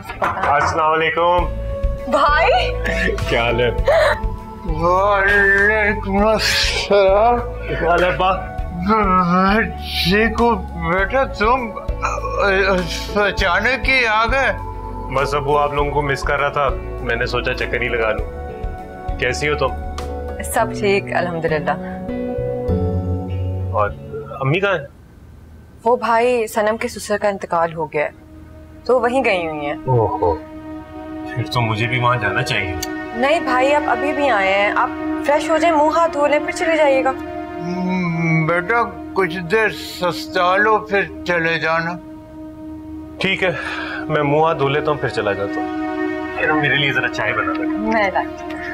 अस्सलाम वालेकुम भाई। क्या हाल है? वालेकुम अस्सलाम। क्या हाल है बा? ठीक हूँ बेटा, तुम अचानक ही आ गए? बस अबू आप लोगों को मिस कर रहा था, मैंने सोचा चक्कर ही लगा लूं। कैसी हो तुम? सब ठीक अल्हम्दुलिल्लाह। और अम्मी कहाँ है? वो भाई सनम के ससुर का इंतकाल हो गया है तो वहीं गई हुई हैं। ओहो, फिर तो मुझे भी वहाँ जाना चाहिए। नहीं भाई, आप अभी भी आए हैं, आप फ्रेश हो जाए, मुंह हाथ धो लें, फिर चले जाइएगा। बेटा कुछ देर सस्ता लो फिर चले जाना। ठीक है, मैं मुंह हाथ धो लेता हूँ फिर चला जाता हूँ। फिर मेरे लिए जरा चाय बना दो। मैं लाती हूँ।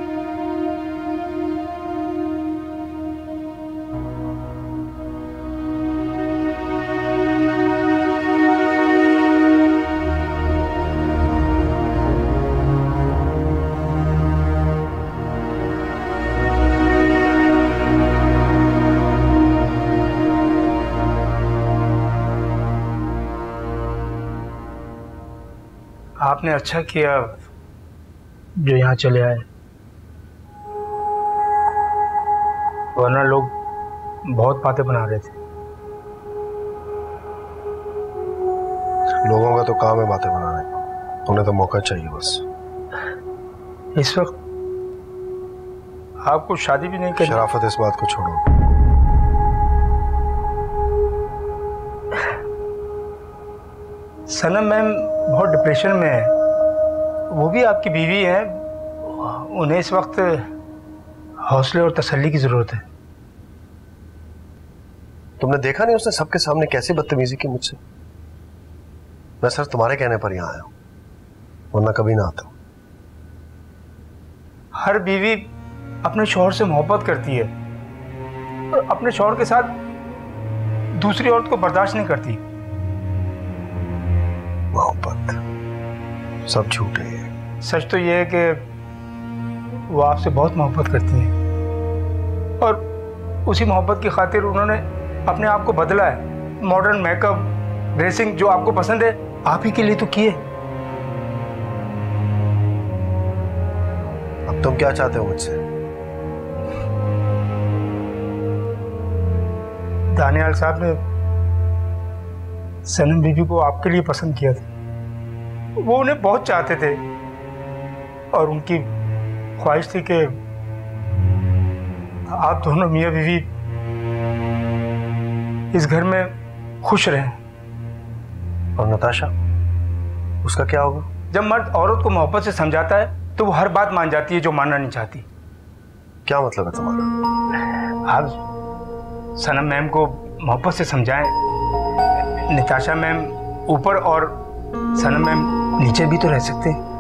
आपने अच्छा किया जो यहाँ चले आए, वरना लोग बहुत बातें बना रहे थे। लोगों का तो काम है बातें बनाने, उन्हें तो मौका चाहिए बस। इस वक्त आपको शादी भी नहीं करनी। शराफत, इस बात को छोड़ो। सनम मैम बहुत डिप्रेशन में है, वो भी आपकी बीवी है, उन्हें इस वक्त हौसले और तसल्ली की जरूरत है। तुमने देखा नहीं उसने सबके सामने कैसी बदतमीजी की मुझसे? मैं सिर्फ तुम्हारे कहने पर यहाँ आया हूँ, वरना कभी ना आता। हर बीवी अपने शौहर से मोहब्बत करती है और अपने शौहर के साथ दूसरी औरत को बर्दाश्त नहीं करती। मोहब्बत सब झूठे हैं। सच तो ये है कि वो आपसे बहुत मोहब्बत करती हैं और उसी मोहब्बत की खातिर उन्होंने अपने आप को बदला है। मॉडर्न मेकअप, ड्रेसिंग जो आपको पसंद है आप ही के लिए तो किए। अब तुम क्या चाहते हो मुझसे? दानियाल साहब ने सनम बीबी को आपके लिए पसंद किया था, वो उन्हें बहुत चाहते थे और उनकी ख्वाहिश थी कि आप दोनों मियाँ बीवी इस घर में खुश रहें। और नताशा, उसका क्या होगा? जब मर्द औरत को मोहब्बत से समझाता है तो वो हर बात मान जाती है जो मानना नहीं चाहती। क्या मतलब है तुम्हारा? आप सनम मैम को मोहब्बत से समझाएं। नताशा मैम ऊपर और सनम मैम नीचे भी तो रह सकते हैं।